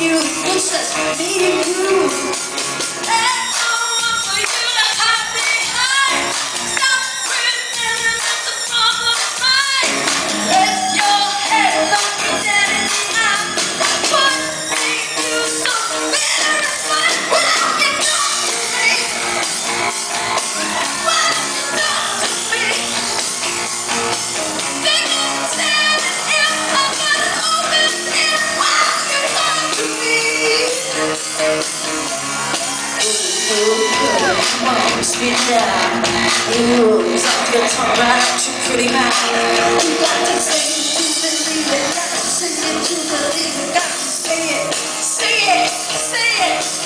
you, it's just me and you. And I want for you to hide behind. Stop pretending that the problem's mine. Let your head look me dead in the eye. What made you so bitter and fine? Well, you know me. Well, you know me. They can stand it if I got an open ear. Well, you know me. Come on, spit it out. Talk your tongue right out your pretty mouth. You got to say it to believe it. Got to say it to believe it. Got to say it, say it, say it.